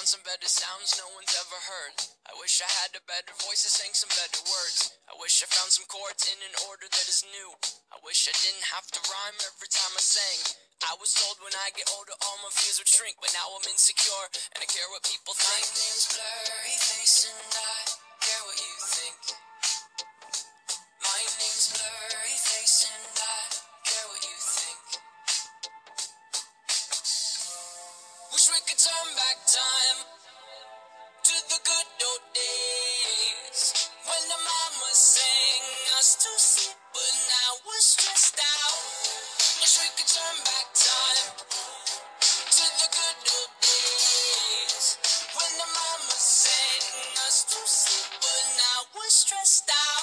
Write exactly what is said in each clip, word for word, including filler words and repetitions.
some better sounds no one's ever heard. I wish I had a better voice to sing some better words. I wish I found some chords in an order that is new. I wish I didn't have to rhyme every time I sang. I was told when I get older all my fears would shrink, but now I'm insecure and I care what people think. My name's Blurry Face and I care what you think. My name's Blurry Face and I care what you think. Wish we could turn back time to the good old days when the mama sang us to sleep, but now we're stressed out. Wish we could turn back time to the good old days when the mama sang us to sleep, but now we're stressed out.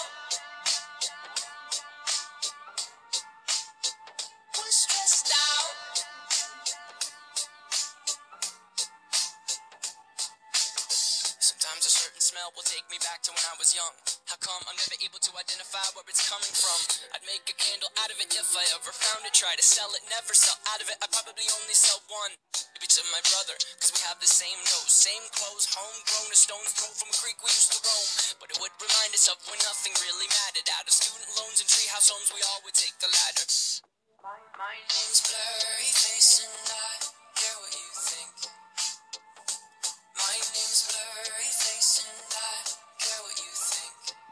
We're stressed out. Sometimes a certain smell will take me back to when I was young. How come I'm never able to identify where it's coming from? I'd make a candle out of it if I ever found it. Try to sell it, never sell out of it. I probably only sell one. Maybe to my brother, cause we have the same nose, same clothes, homegrown, a stone's throw from a creek we used to roam. But it would remind us of when nothing really mattered. Out of student loans and treehouse homes, we all would take the ladder. My, my name's Blurry Face and I care what you think. My name's Blurry Face and I care what you think.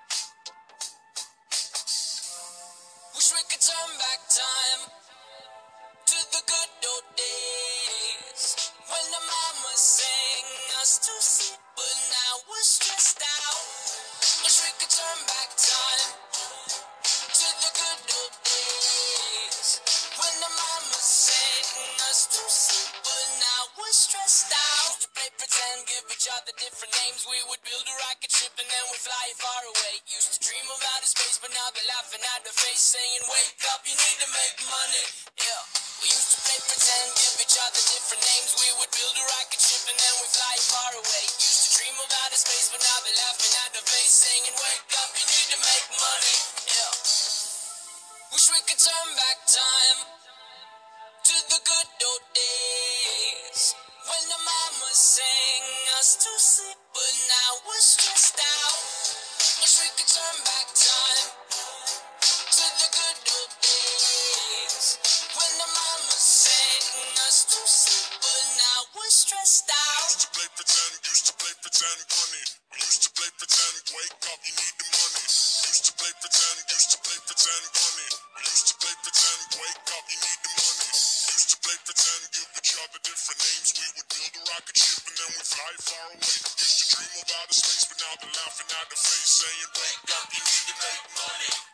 Wish we could turn back time to the good old days when the mama sang us to sleep, but now we're stressed out. Wish we could turn back time to the good old days when the mama sang us to sleep, but now we're stressed out. Used to play pretend, give each other different names. We would build a rocket ship and then we'd fly far away. Used to dream of outer space, but now they're laughing at the face, saying, wake up, you need to make money. Yeah, we used to play pretend, give each other different names. We would build a rocket ship and then we'd fly far away. Used to dream of outer space, but now they're laughing at the face, saying, wake up, you need to make money. Yeah, wish we could turn back time to the good old days when the mama sang us to sleep, but now we're stressed out. Wish we could turn back time to the good old days when the mama sang us to sleep, but now we're stressed out. Used to play pretend, used to play pretend, funny. We used to play pretend, wake up, you need the money. Used to play pretend, used to play pretend, funny. We used to play pretend, wake up, you need the money. Used to play pretend, give each other different names. We would build a rocket ship and then we'd fly far away. Used to dream of outer space, but now they're laughing at the face, saying, wake up, you need to make money.